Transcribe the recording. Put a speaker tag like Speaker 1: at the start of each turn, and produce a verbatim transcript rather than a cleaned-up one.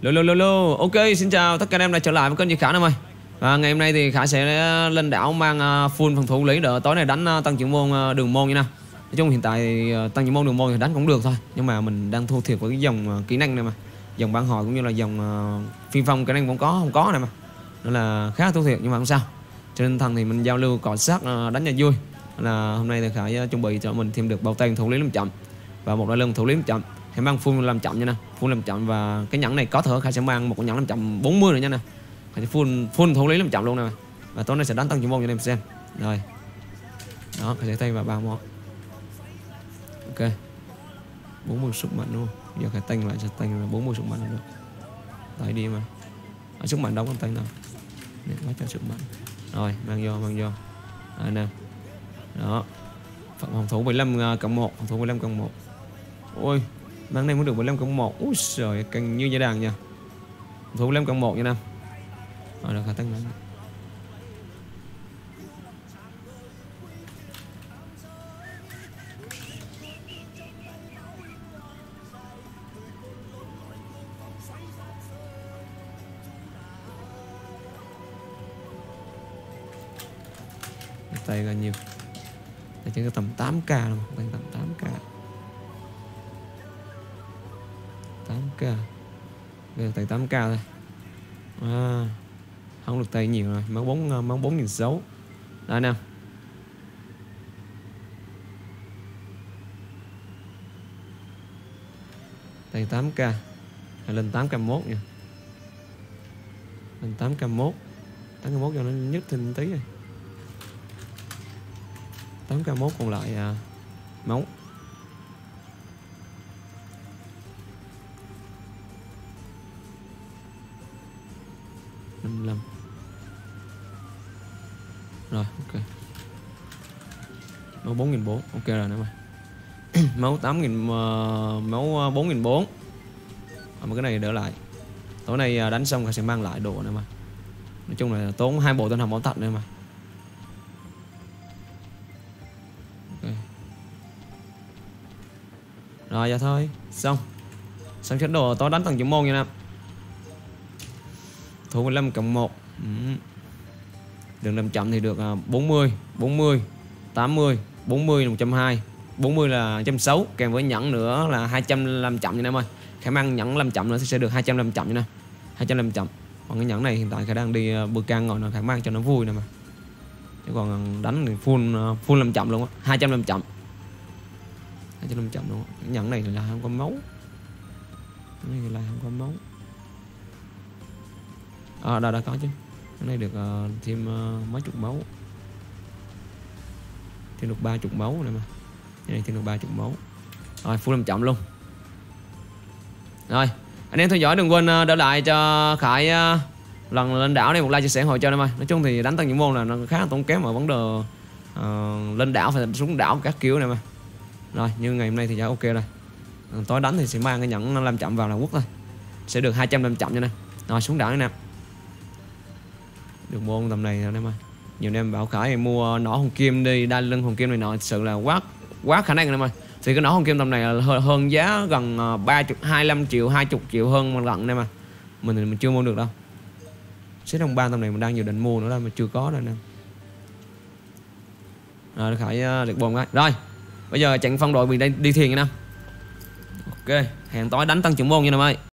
Speaker 1: Lô lô lô lô. Ok, xin chào tất cả anh em đã trở lại với kênh Duy Khả em ơi. À, ngày hôm nay thì Khả sẽ lên đảo mang full phòng thủ lý đỡ tối nay đánh tăng trưởng môn đường môn như nào. Nói chung hiện tại thì tăng trưởng môn đường môn thì đánh cũng được thôi, nhưng mà mình đang thua thiệt với cái dòng kỹ năng này mà, dòng bản hồi cũng như là dòng phi phong kỹ năng cũng có không có này mà, nên là khá là thua thiệt, nhưng mà không sao. Trên tinh thần thì mình giao lưu cọ sát đánh cho vui. Nên là hôm nay thì Khả chuẩn bị cho mình thêm được bao tay thủ lý làm chậm và một đôi lưng thủ lý làm chậm. Hãy mang full làm chậm nha nè, full làm chậm, và cái nhẫn này có thể Khải sẽ mang một cái nhẫn làm chậm bốn mươi nữa nha nè. Khải sẽ full full thủ lý làm chậm luôn nè, và tối nay sẽ đánh tăng trưởng môn cho anh em xem. Rồi đó, Khải sẽ tay vào ba món. Ok, bốn mươi sức mạnh luôn. Giờ Khải tăng lại sẽ tăng là bốn mươi sức mạnh được. Tại đi mà ở sức mạnh đâu có tăng đâu để quá cho sức mạnh. Rồi mang vô mang vô anh em. Đó, phòng thủ mười lăm cộng một, phòng thủ mười lăm cộng một. Ôi, mang này mới được mười lăm cộng một. Úi trời, càng như dây đàn nha. Phòng thủ mười lăm cộng một nha Nam. Rồi được, Khả tăng lên. Tay ra nhiều. Tay chỉ có tầm tám k luôn, tay tầm tám k. tám k. Bây giờ tay tám k thôi. À, không được tay nhiều rồi, máu bốn máu bốn nghìn sáu. Đây nè. Tay tám k. Lên tám k mốt nha. Lên tám k mốt. tám k mốt cho nó nhức thêm tí rồi. tám k mốt còn lại à, máu. năm mươi lăm. Rồi ok. Máu bốn nghìn bốn trăm. Ok rồi nữa mà. Máu tám nghìn, máu bốn nghìn bốn trăm. Mà cái này đỡ lại. Tối nay đánh xong sẽ mang lại đồ nữa mà. Nói chung là tốn hai bộ tên hồng bảo thạch nữa mà. Okay. Rồi giờ thôi, xong. Xong chết đồ tối đánh tăng trưởng môn nha Nam. Thủ mười lăm cộng một. Ừ. Đường làm chậm thì được bốn mươi, bốn mươi, tám mươi, bốn mươi là một trăm hai mươi, bốn mươi là một trăm sáu mươi, kèm với nhẫn nữa là hai trăm làm chậm nha em ơi. Khả mang nhẫn làm chậm nữa thì sẽ được hai trăm làm chậm nha nè. hai trăm làm chậm. Còn cái nhẫn này hiện tại Khả đang đi bờ can ngồi, nó Khả mang cho nó vui nè mà. Chứ còn đánh thì full full làm chậm luôn á, hai trăm làm chậm. hai trăm làm chậm luôn. Cái nhẫn này là không có máu. Cái này là không có máu. À, đã, đã có chứ. Cái này được uh, thêm uh, mấy chục máu. Thêm được ba chục máu này mà. Cái này thêm được ba chục máu. Rồi, full làm chậm luôn. Rồi, anh em theo dõi đừng quên uh, đỡ lại cho Khải uh, lần lên đảo này một like, chia sẻ, ủng hộ cho em ơi. Nói chung thì đánh tăng những môn là nó khá là tốn kém ở vấn đề uh, lên đảo phải xuống đảo các kiểu này mà. Rồi, như ngày hôm nay thì đã ok rồi. Tối đánh thì sẽ mang cái nhẫn làm chậm vào là quốc thôi. Sẽ được hai trăm làm chậm cho nên. Rồi xuống đảo nữa nè. Được môn tầm này rồi em ơi. Nhiều anh em bảo Khải mua nỏ hồng kim đi, đai lưng hồng kim này nọ, thật sự là quá quá khả năng em ơi. Thì cái nỏ hồng kim tầm này là hơn, hơn giá gần ba mươi, hai mươi lăm triệu, hai mươi triệu hơn một lần em mà. Mình thì mình chưa mua được đâu. Xếp đồng ba tầm này mình đang dự định mua nữa đó mà chưa có đâu nè. Rồi Khải được bồn cái. Rồi. Bây giờ chặn phân đội mình đi, đi thiền nha Nam. Ok, hẹn tối đánh tăng trưởng môn nha em ơi.